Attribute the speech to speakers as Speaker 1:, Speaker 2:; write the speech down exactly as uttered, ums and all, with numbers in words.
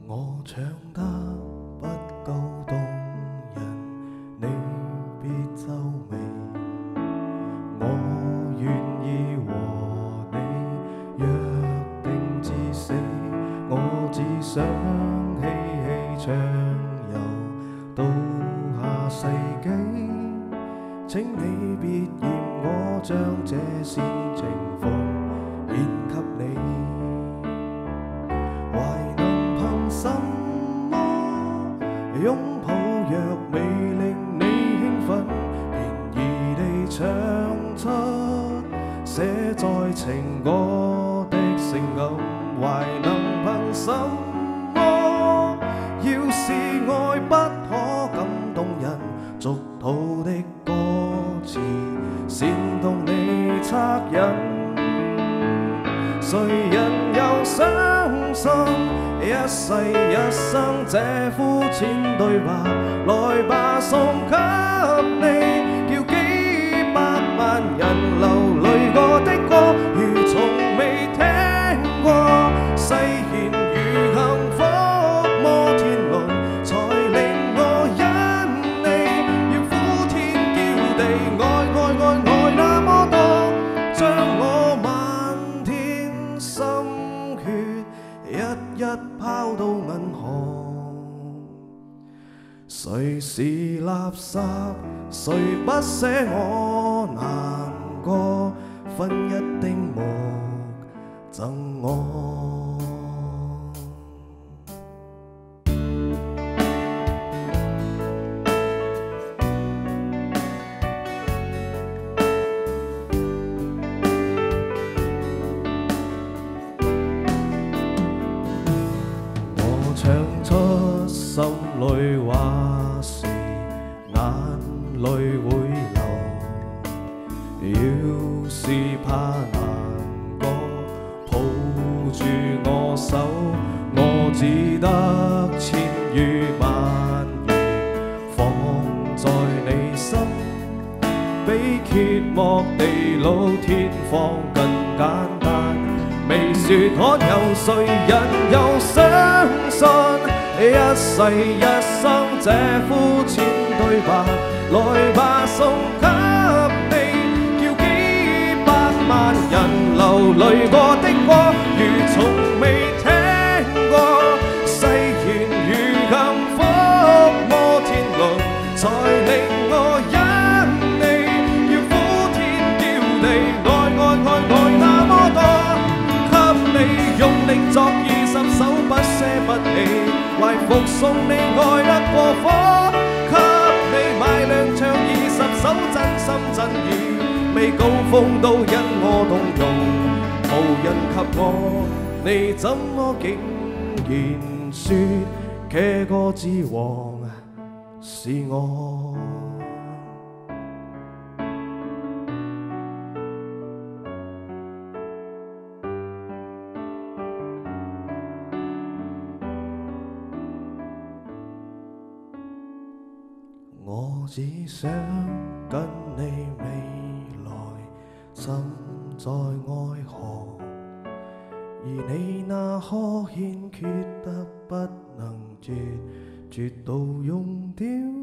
Speaker 1: 我唱得不夠動人，你別皺眉。我願意和你約定至死，我只想嬉戲暢遊到下世紀。請你別嫌我將這煽情放獻給你。什麼擁抱若未令你興奮，便宜地唱出寫在情歌的性感，還能憑什麼？要是愛不可感動人，俗套的歌詞煽動你惻隱，誰人又相信一世一生這膚淺對白？來吧，送給你，叫幾百萬人流淚過的歌，如從未聽過。誓言如幸福摩天輪，才令我因你要呼天叫地，愛愛愛愛那麼多，將我漫天心血一一拋到銀河。誰是垃圾？誰不捨我難過？分一丁目贈我。唱出心裏話時，眼淚會流。要是怕難過，抱住我手，我只得千語萬語放在你心，比揭幕地老天荒更簡單。未說可有誰人又相信一世一生這膚淺對白？來吧，送給你，叫幾百萬人流淚過的歌，如從未聽過。誓言如幸福摩天輪，才令我因你要呼天叫地，愛愛愛愛那麼多。用力作二十首不捨不棄，懷服送你愛得過火，給你買兩唱二十首真心真意，未高峰都因我動容，無人及我，你怎麼竟然說這歌之王是我？我只想跟你未來浸在愛河，而你那呵欠缺得不能絕，絕到溶掉。